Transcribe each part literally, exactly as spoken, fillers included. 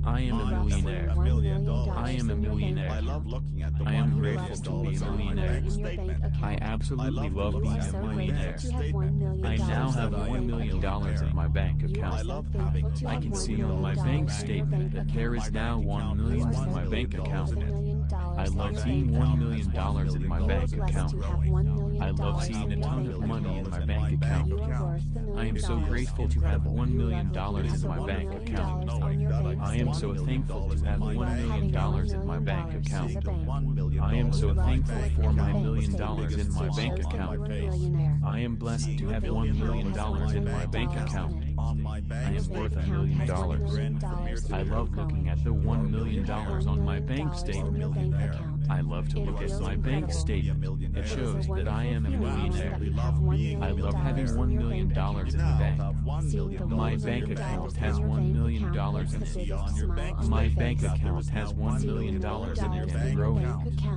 I am a millionaire. I am a millionaire. I love looking at the I am one grateful million to be a dollars on my millionaire. bank statement. I absolutely love being a millionaire. I It now shows have that I one am million dollars in my bank I account. love having I can see on my $1 bank million statement that there is now one million in my bank account. I love seeing one million dollars in my bank account. I love seeing a ton of money in my bank account. I am so grateful to have one million dollars in my bank account. I am so thankful to have one million dollars in my bank account. I am so thankful for my million dollars in my bank account. I am blessed to have one million dollars in my bank account. I am worth a million dollars. I love looking at the one million dollars on my bank statement. I love to look at my bank statement. It shows that I am a millionaire. I love having one million dollars in the bank. My bank account has one million dollars in it. My bank account has one million dollars in it and growing.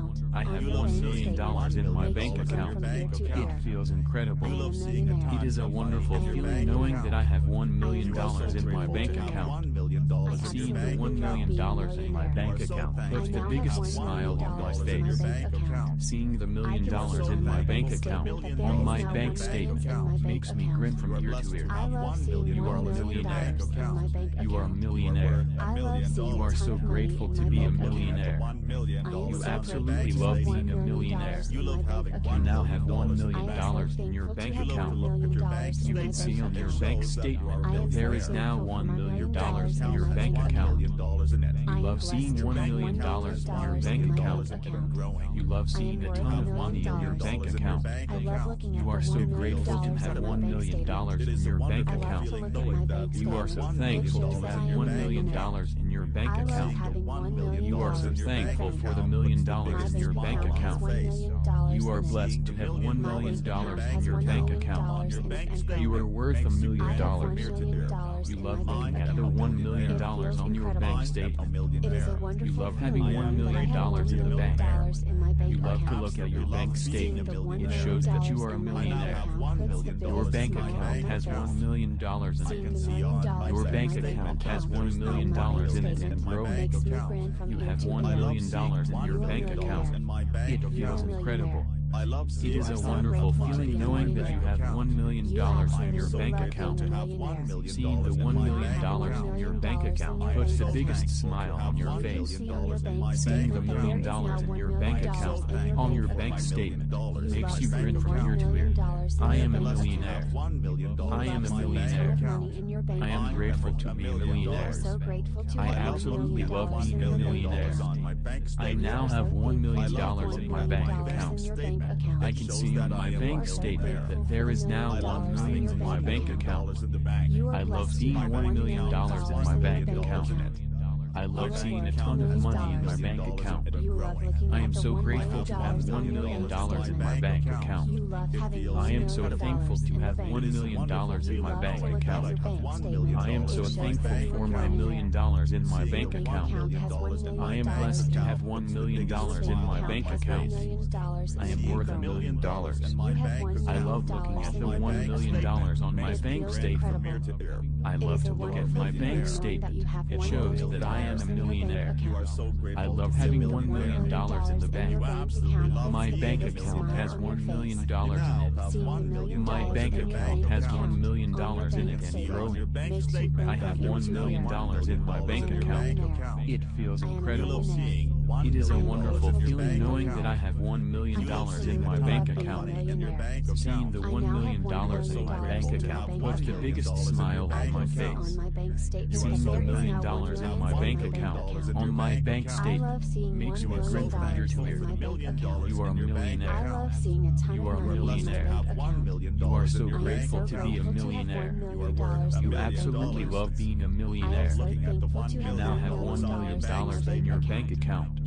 I have one million dollars in my bank account. It feels incredible. It is a wonderful feeling knowing that I have one million dollars in my bank account. Seeing the one million dollars in my bank account puts the biggest smile on my face. Seeing the million dollars in my bank account on my bank statement makes me grin from ear to ear. You are a millionaire. You are a millionaire. You are so grateful to be a millionaire. You absolutely love being a millionaire. You now have one million dollars in your bank account. You can see on your bank statement that there is now one million dollars in your bank account. You love seeing one million dollars in your bank account. You love seeing a ton of money in your bank account. You are so grateful to have one million dollars in your bank account. You are so thankful to have one million dollars in your bank account. You are so thankful for the million dollars in your bank account. You are blessed to have one million dollars in your bank account. You are worth a million dollars. You love looking at the one million dollars on your bank statement. You love having one million dollars in the bank. You love to look at your bank statement. It shows that you are a millionaire. Your bank account has one million dollars in it. Your bank account has one million dollars in it and growing. You have one million dollars in your bank account. It feels incredible. It is a wonderful feeling knowing that you have one million dollars in your bank account. Seeing the one million dollars in your bank account puts the biggest smile on your face. Seeing the million dollars in your bank account on your bank statement makes you grin from ear to ear. I am a millionaire. I am a millionaire. I am grateful to be a millionaire. I absolutely love being a millionaire. I now have one million dollars in my bank account. I can see on my bank statement that there is now one million in my bank account. I love seeing one million dollars in my bank account. I love seeing a ton of money in my bank account. I am so grateful to have one million dollars in my bank account. I am so thankful to have one million dollars in my bank account. I am so thankful for my million dollars in my bank account. I am blessed to have one million dollars in my bank account. I am worth a million dollars. I love looking at the one million dollars on my bank statement. I love to look at my bank statement. It shows that I am a millionaire. I love having one million dollars in the bank. My bank account has one million dollars in it. My bank account has one million dollars in it and growing. I have one million dollars in my bank account. It feels incredible. It is a wonderful feeling knowing that I have one million dollars in my bank account. Seeing the one million dollars in my bank account puts the biggest smile on my face. Seeing the million dollars in my bank account on my bank statement makes me grin from ear to ear. You are a millionaire. You are a millionaire. You are so grateful to be a millionaire. You absolutely love being a millionaire. You now have one million dollars in your bank account.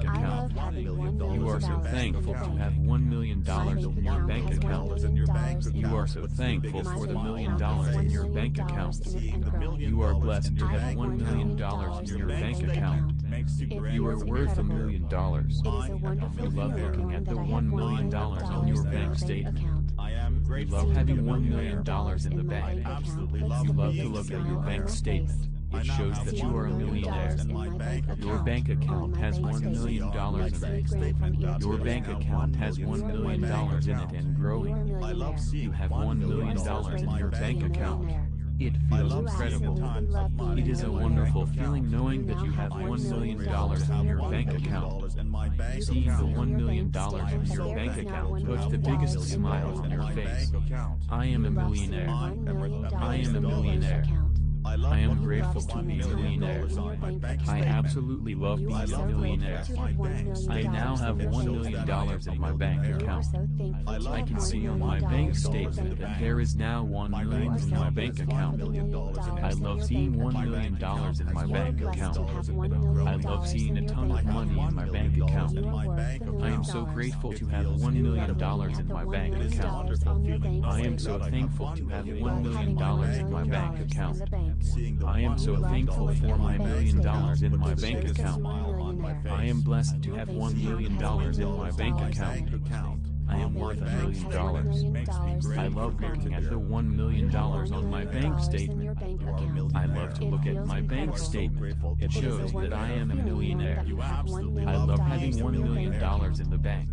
bank I account. love having one million You are so dollars in thankful the to bank. have one million dollars My in your bank has account. one million dollars in You it. are so thankful My for the bank million account has dollars in one your million bank dollars account. in it and growing. You are blessed to I have have one million dollars in your bank account. It You are feels worth a incredible. million dollars. It is a wonderful You love feeling looking knowing at that the I have one one million million dollars on dollars your in my bank bank statement. account. You love Seeing having the one one million dollars in the my bank. account puts You the love to biggest look at smile your on bank my statement. face. It shows that Seeing you are a one million millionaire. dollars in my bank Your account bank on account my has bank one statement million dollars makes in me it. grin from ear to Your ear. bank account has You are one million one dollars in it millionaire. and You are a growing. millionaire. You have one million dollars in your bank account. It feels You incredible. absolutely love being It is a millionaire. wonderful feeling knowing You that now you have have one one million million dollars in your bank bank account. You Seeing can the see on one your million bank dollars in statement your that bank there is now account one puts the million biggest dollars in your smile bank on your account. face. I am a You love millionaire. seeing one million dollars I am a in your bank millionaire. account. I am You grateful love to seeing be the a ton of millionaire. gold in your bank I account. absolutely love You being are a so millionaire. grateful to have one million I now dollars have in your one bank million account. dollars in my bank You are account. so thankful to I have can one see on million my bank dollars in your statement bank that account. there is now one You are million so in my bank thankful for account. the million dollars I in love your seeing bank one account. million dollars in my You are bank blessed account. to have one million I love dollars seeing in a your ton bank of money account. in my bank account. You are worth a I million am so dollars. grateful to have one You million love dollars looking in at my the one bank million account. dollars on your bank I am statement. so thankful to have You one love million having one dollars in my million bank dollars account. in the bank. I am so You love to thankful look for at my your bank million statement. dollars in my It bank shows that account. you are a millionaire. I am blessed to Your have bank one account million has dollars one in my million bank dollars in account. it. I Your am bank worth a account million has one dollars. million dollars in I it love and growing. looking at the one You million have dollars one on my million bank dollars in statement. your bank I love to look at my bank statement. It shows that I am a millionaire. I love having one million dollars in the bank.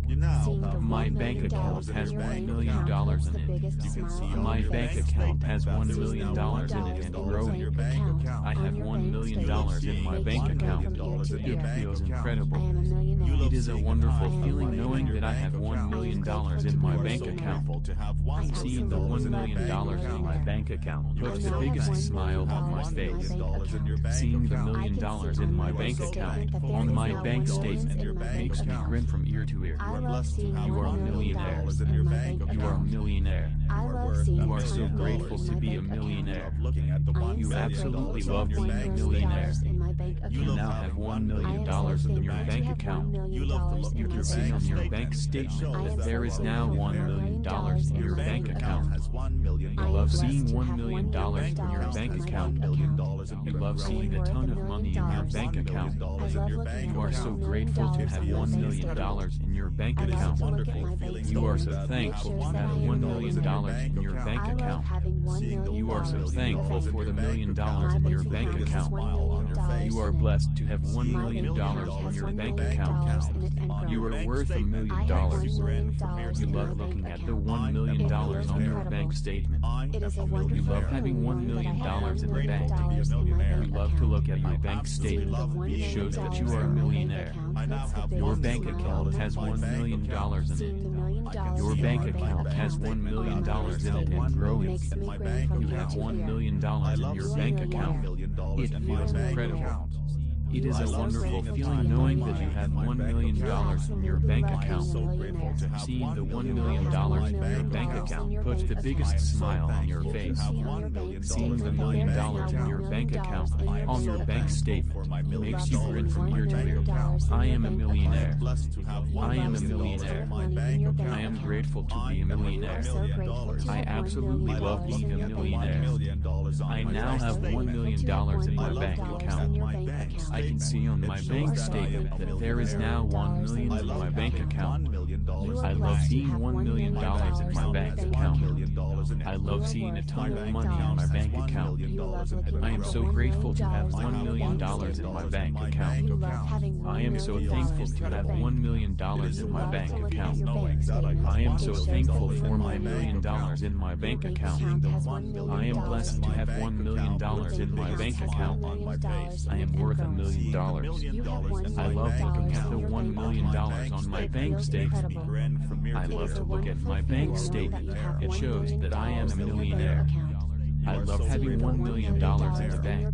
My bank account has one million dollars in it. My bank account has one million dollars in it and growing. I have one million dollars in my bank account. It feels incredible. It is a wonderful feeling knowing that I have one million dollars in my bank account. Seeing the one million dollars in my bank account puts the biggest smile on my face. Seeing the million dollars in my bank account on my bank statement makes me grin from ear to ear. You are a millionaire. You are a millionaire. You are so grateful to be a millionaire. You absolutely love being a millionaire. You now have one million dollars in your bank account. You can see on your bank statement that there is now one million dollars in your bank account. You love seeing one million dollars in your bank account. You love seeing a ton of money in your bank account. You are so grateful to have one million dollars in your bank account. You are so thankful to have one million dollars in your bank account. You are so thankful for the million dollars in your bank account. You are blessed to have one million dollars in your bank account. You are worth a million dollars. You love looking at the one million dollars on your bank statement. You love having one million dollars in the bank. You love to look at my bank statement. It shows that you are a millionaire. Your bank account has one million dollars in it. Your bank account has one million dollars in it and growing. You have one million dollars in your bank account. It feels incredible. It is a wonderful feeling knowing that you have one million dollars in your bank account. Seeing the one million dollars in your bank account puts the biggest smile on your face. Seeing the million dollars in your bank account on your bank statement makes you grin from ear to ear. I am a millionaire. I am a millionaire. I am grateful to be a millionaire. I absolutely love being a millionaire. I now have one million dollars in my bank account. I can see on my bank statement that there is now one million in my bank account. I love seeing one million dollars in my bank account. I love seeing a ton of money in my bank account. I am so grateful to have one million dollars in my bank account. I am so thankful to have one million dollars in my bank account. I am so thankful for my million dollars in my bank account. I am blessed to have one million dollars in my bank account. I am worth a million dollars. I love looking at the one million dollars on my bank statement. I love to look at my bank statement. It shows that I am a millionaire. I love having one million dollars in the bank.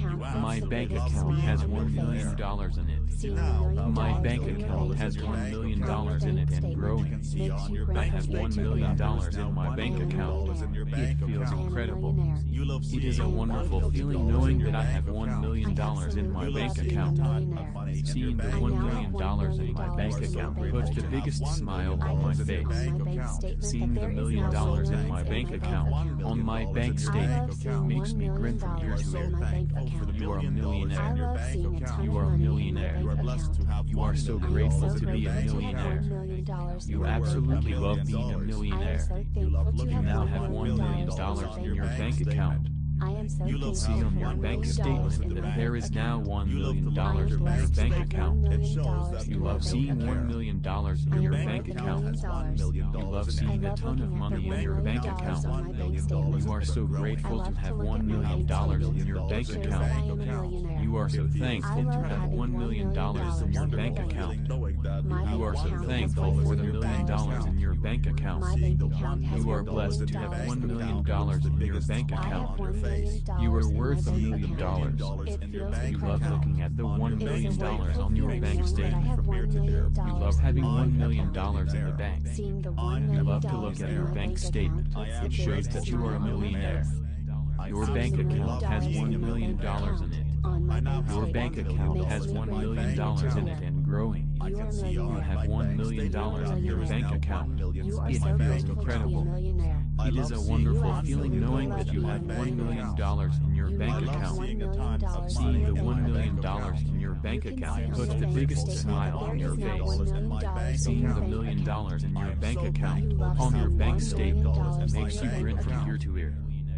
My bank account has one million dollars in it. My bank account has one million dollars in it and growing. I have one million dollars in my bank account. It feels incredible. It is a wonderful feeling knowing that I have one million dollars in my bank account. Seeing the one million dollars in my bank account puts the biggest smile on my face. Seeing the million dollars in my bank account on my bank statement makes me grin from ear to ear. You are a millionaire. You are a millionaire. You are so grateful to be a millionaire. You absolutely love being a millionaire. You now have one million dollars in your bank account. You can see on your bank statement that there is now one million dollars in your bank account. You love seeing one million dollars in your bank account. You love seeing a ton of money in your bank account. You are so grateful to have one million dollars in your bank account. You are so thankful to have one million dollars in your bank account. You are so thankful for the million dollars in your bank account. You are blessed to have one million dollars in your bank account. You are worth a million dollars. You love looking at the one million dollars on your bank statement. You love having one million dollars in the bank. You love to look at your bank statement. It shows that you are a millionaire. Your bank account has one million dollars in it. Your bank account has one million dollars in it and growing. You have one million dollars in your bank account. It feels incredible. It is a wonderful feeling knowing that you have one million dollars in your bank account. Seeing the one million dollars in your bank account puts the biggest smile on your face. Seeing the million dollars in your bank account on your bank statement makes you grin from ear to ear.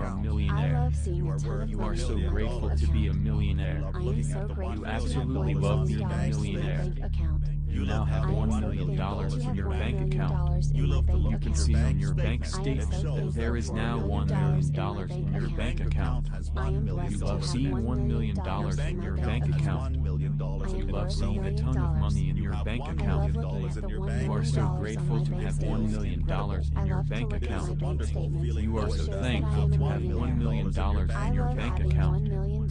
are a account. I millionaire. love seeing You a are ton worth of You a are money so in my million grateful bank to be a account. millionaire. I am so grateful You to have absolutely one love million being a dollars in my millionaire. bank account. You now have I am one so million thankful dollars to in have your one bank million account. dollars You in my love to bank look You at can your account. see on bank your bank I am statement. It so statement that shows there thankful that is you for a are now million one dollars million in my dollars bank in your Your bank account. bank account. account has I one am million You blessed to love dollars have in it. seeing one one million million Your dollars dollars in bank in my your bank account bank has account. account. one million dollars I in am You it. love worth a seeing a million ton of dollars. money in You your have bank one I account. love million looking dollars at in the your one bank You are million so account. dollars on grateful my to bank have It one feels statement. million incredible. dollars in I your love to bank look It at is account. my a bank wonderful statement. feeling You are It so knowing shows that that you I thankful am a have to have one one million millionaire. million dollars in your dollars I in bank your love bank account. having account. one million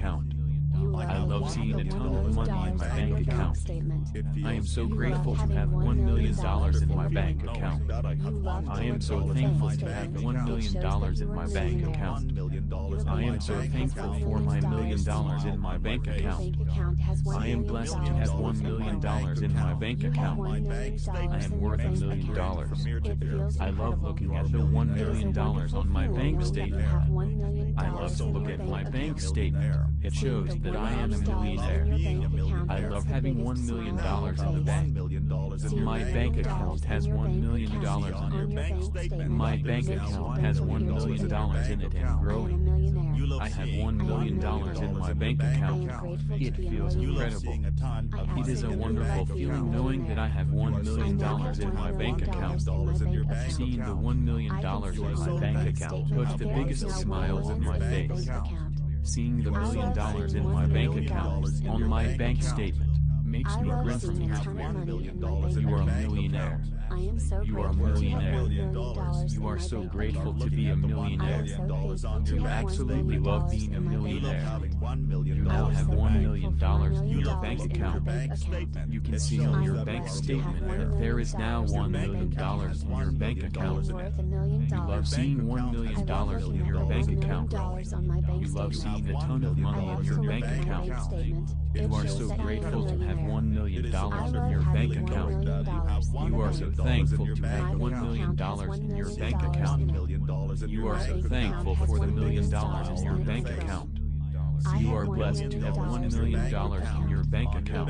account. You I love love seeing a ton of money in my bank bank account. statement. I am so You grateful love to have having one million dollars in my your bank bank account. You love I am so your thankful bank to have statement. one It million shows dollars that in you my are bank millionaire. account. Your I am bank so account has thankful one for my million million dollars in my bank account. I am blessed to have one million dollars in my bank account. I am worth a million dollars. I love looking at the one million dollars on my bank statement. I love to look at my bank statement. It shows that I am a millionaire. I love having one million dollars in the bank. My bank account has one million dollars in it. My bank account has one million dollars in it and growing. I have one million dollars in my bank account. It feels incredible. It is a wonderful feeling knowing that I have one million dollars in my bank account. Seeing the one million dollars in my bank account puts the biggest smiles on my face. Seeing the million dollars in my bank account on my bank statement makes me grin from ear to ear. You are a millionaire. You are a millionaire. You are so grateful to be a millionaire. You absolutely love being a millionaire. You now have one million dollars in your bank account. You can see on your bank statement that there is now one million dollars in your bank account. You love seeing one million dollars in your bank account. You love seeing a ton of money in your bank account. You are so grateful to have one million dollars in your bank account. You are so thankful to have one million dollars in your bank account. You are so thankful for the million dollars in your bank account. You are blessed to have one million dollars in your bank account.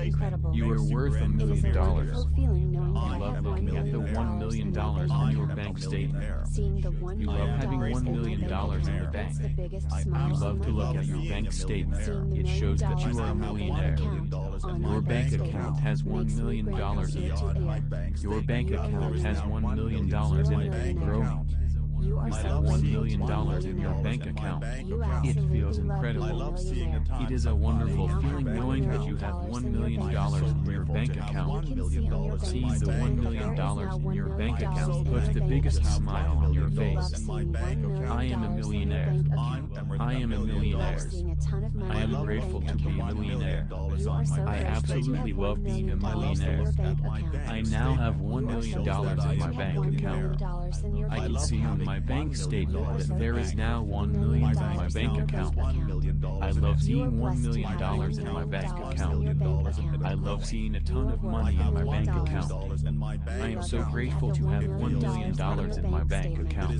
You are worth a million dollars. You love looking at the one million dollars on your bank statement. You love having one million dollars in the bank. You love to look at your bank statement. It shows that you are a millionaire. Your bank account has one million dollars in it. Your bank account has one million dollars in it and growing. You have one million dollars in your bank account. It feels incredible. It is a wonderful feeling knowing that you have one million dollars in your bank account. Seeing the one million dollars in your bank account puts the biggest smile on your face. I am a millionaire. I am a millionaire. I am grateful to be a millionaire. I absolutely love being a millionaire. I now have one million dollars in my bank account. I can see on my bank statement that there is now one million in my bank account. I love seeing one million dollars in my bank account. I love seeing a ton of money in my bank account. I am so grateful to have one million dollars in my bank account.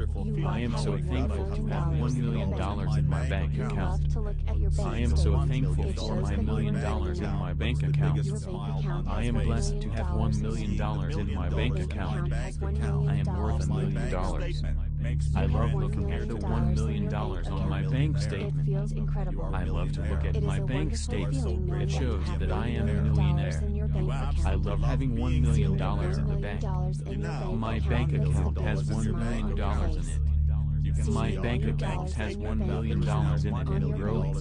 I am so thankful to have one million dollars in my bank account. I am so thankful for my million dollars in my bank account. I am blessed to have one million dollars in my bank account. I am worth a million dollars. I love looking at the one million dollars on my bank statement. I love to look at my bank statement. It shows that I am a millionaire. I love having one million dollars in the bank. My bank account has one million dollars in it. My bank account has one million dollars in it and growing.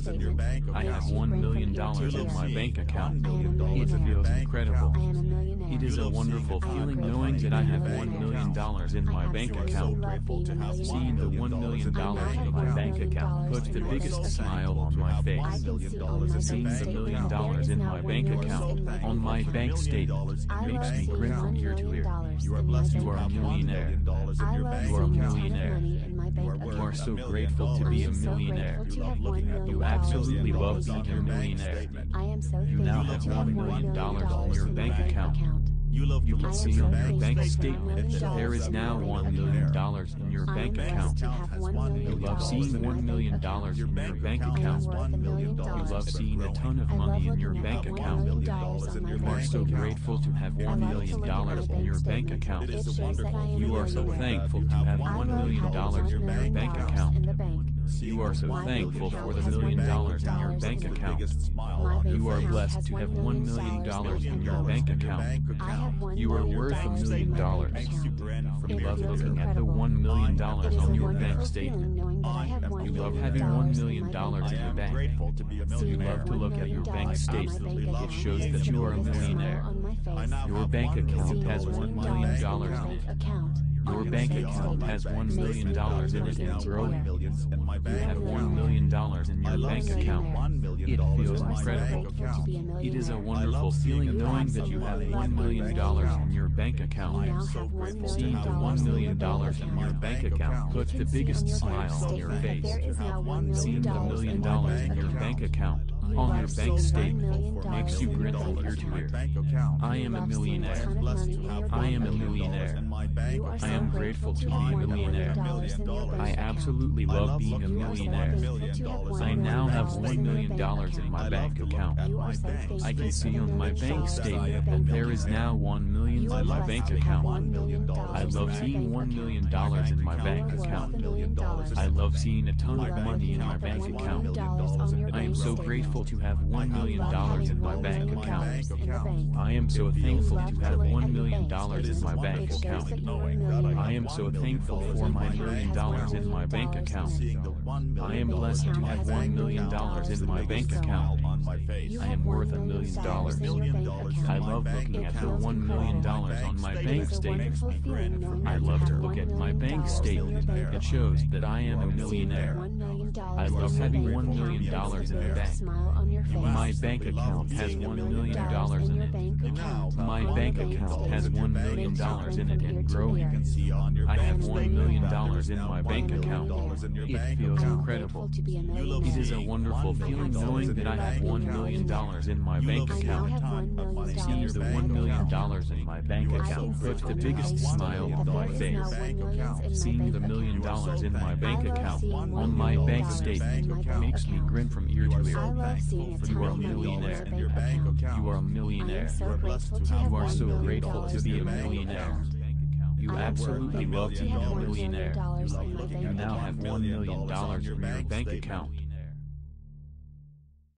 I have one million dollars in my bank account. It feels incredible. It is a wonderful feeling knowing that I have one million dollars in my bank account. Seeing the one million dollars in my bank account puts the biggest smile on my face. Seeing the million dollars in my bank account on my bank statement makes me grin from ear to ear. You are blessed. You are a millionaire. You are a millionaire. You are so grateful to be a millionaire. You absolutely love being a millionaire. You now have one million dollars in your bank account. You can see on your bank statement that there is now one million dollars in your bank account. You love seeing one million dollars in your bank account. You love seeing a ton of money in your bank account. You are so grateful to have one million dollars in your bank account. You are so thankful to have one million dollars in your bank account. You are so thankful for the million dollars in your bank account. You are blessed to have one million dollars in your bank account. You are worth a million dollars. You love looking at the one million dollars on your bank statement. You love having one million dollars in the bank. You love to look at your bank statement. It shows that you are a millionaire. Your bank account has one million dollars in it. Your bank account has one million dollars in it and growing. You have one million dollars in your bank account. It feels incredible. It is a wonderful feeling knowing that you have one million dollars in your bank account. Seeing the one million dollars in your bank account puts the biggest smile on your face. Seeing the million dollars in your bank account on your bank statement makes you grin from ear to ear. I am a millionaire. I am a millionaire. I am grateful to be a millionaire. I absolutely love being a millionaire. I now have have one million dollars in my bank account. I can see on my bank statement that there is now one million dollars in my bank account. I love seeing one million dollars in my bank account. I love seeing a ton of money in my bank account. I am so grateful to have one million dollars in my bank account. I am so thankful to have one million dollars in my bank account. I am so thankful for my million dollars in my bank account. I am blessed to have one million dollars in my bank account. I am worth a million dollars. I love looking at the one million dollars on my bank statement. I love to look at my bank statement. It shows that I am a millionaire. I love having one million dollars in the bank. My bank account has one million dollars in it. My bank account has one million dollars in it and growing. I have one million dollars in my bank account. It feels incredible. It is a wonderful feeling knowing that I have one million dollars in my bank account. Seeing the one million dollars in my bank account puts the biggest smile on my face. Seeing the million dollars in my bank account on my bank statement makes me grin from ear to ear. You are a millionaire. You are a millionaire. You are so grateful to be a millionaire. You absolutely love to be a millionaire. You now have one million dollars in your bank account.